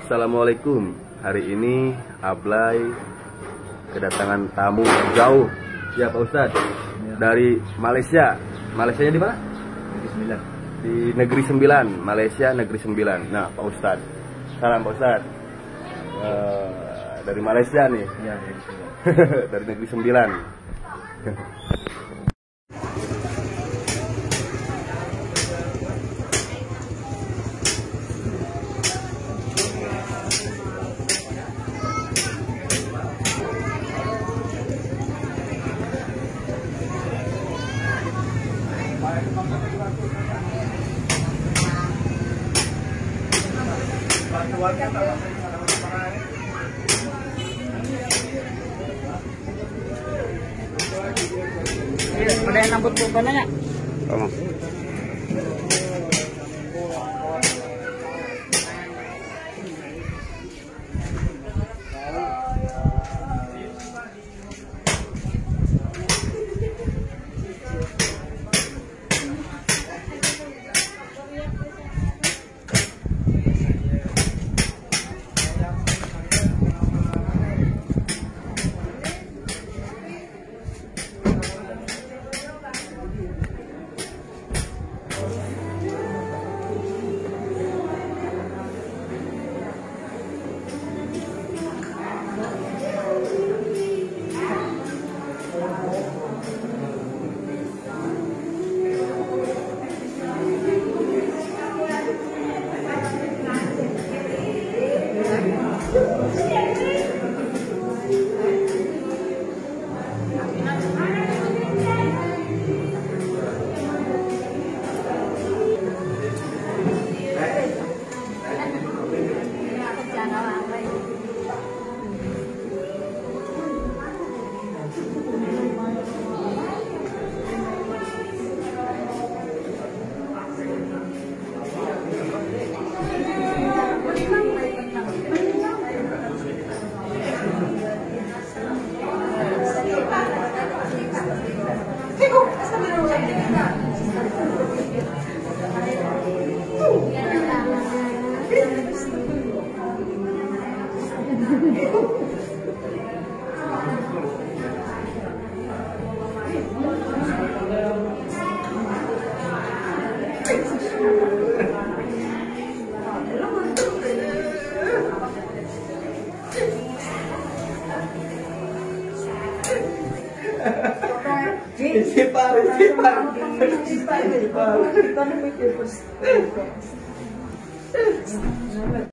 Assalamualaikum. Hari ini Ablay kedatangan tamu jauh. Ya Pak Ustadz, dari Malaysia. Malaysianya di mana? Di Negeri Sembilan, Malaysia Negeri Sembilan. Nah Pak Ustadz, salam Pak Ustadz. Dari Malaysia nih. Ya, Dari Negeri Sembilan. ada yang nambut bukannya? Kita